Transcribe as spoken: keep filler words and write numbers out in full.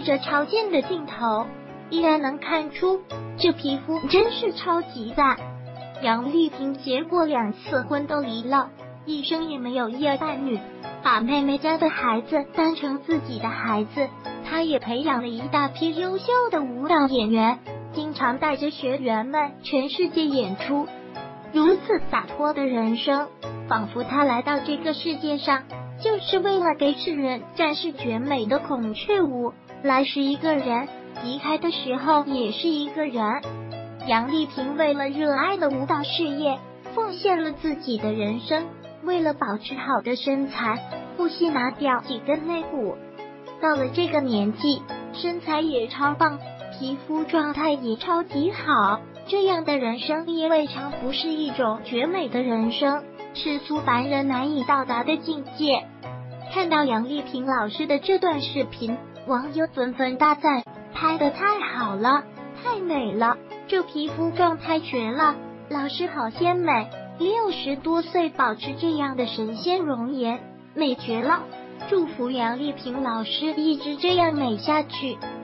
着超贱的镜头，依然能看出这皮肤真是超级赞。杨丽萍结过两次婚都离了，一生也没有一儿半女，把妹妹家的孩子当成自己的孩子。她也培养了一大批优秀的舞蹈演员，经常带着学员们全世界演出。如此洒脱的人生，仿佛她来到这个世界上就是为了给世人展示绝美的孔雀舞。来是一个人，离开的时候也是一个人。杨丽萍为了热爱的舞蹈事业，奉献了自己的人生，为了保持好的身材，不惜拿掉几根肋骨。到了这个年纪，身材也超棒，皮肤状态也超级好，这样的人生也未尝不是一种绝美的人生，世俗凡人难以到达的境界。看到杨丽萍老师的这段视频，网友纷纷大赞，拍得太好了，太美了，这皮肤状态绝了，老师好鲜美，六十多岁保持这样的神仙容颜，美绝了。祝福杨丽萍老师一直这样美下去。